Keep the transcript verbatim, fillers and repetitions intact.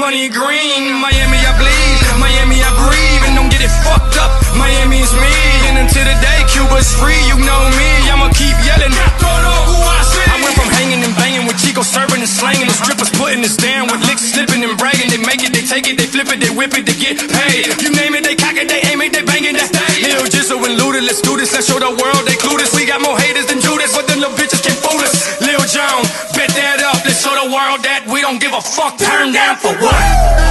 money green. Miami, I bleed, Miami, I breathe, and don't get it fucked up. Miami is me, and until the day Cuba's free, you know me, I'ma keep yelling. I went from hanging and banging with Chico, serving and slanging. The strippers putting us down with licks, slipping and bragging. They make it, they take it, they flip it, they whip it, they get paid. You name it, they cock it, they aim it, they bang it, they stay. Lil Jizzle and Luda, let's do this, let's show the world they clueless. We got more haters than Judas, but the little bitches can't fool us. Lil Jon, bet that up, let's show the world that we don't give a fuck. Turn down for what?